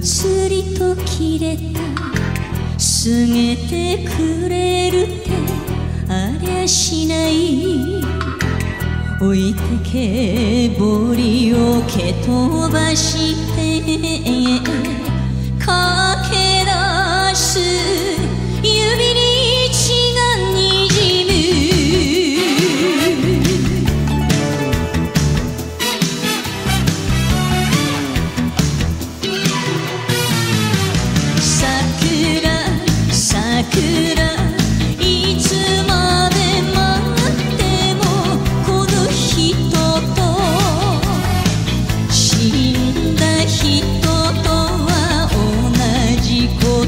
つりと切れた過げてくれるってありゃしない。置いてけぼりを蹴飛ばして駆け出す指に血がにじむ。桜桜いつまで待ってもこの人と死んだ人とは同じこと。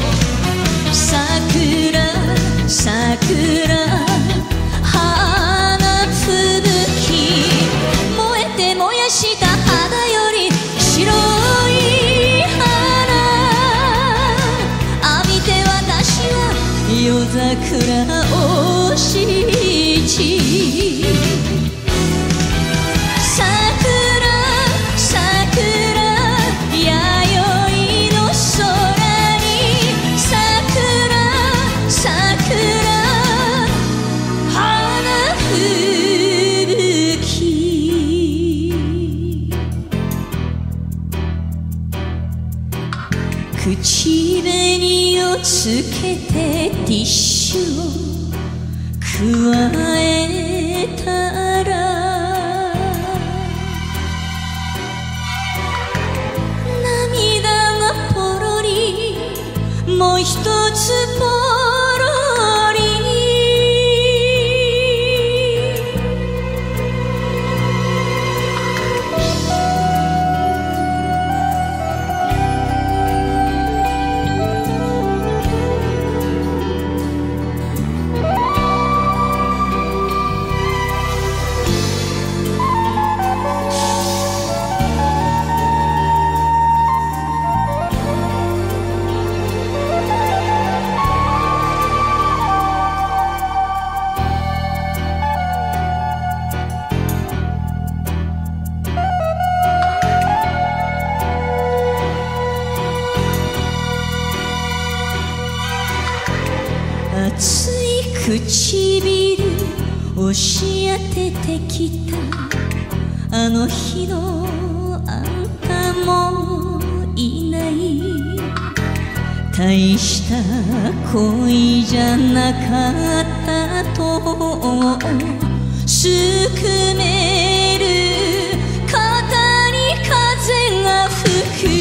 桜桜花吹雪燃えて燃やした肌より白い花浴びて私は夜桜をしち。桜桜弥生の空に桜桜花吹雪。口紅をつけてティッシュをくわえたら涙がポロリもう一つポロリ。熱い唇押し当ててきたあの日のあんたもいない。大した恋じゃなかったとすくめる肩に風が吹く。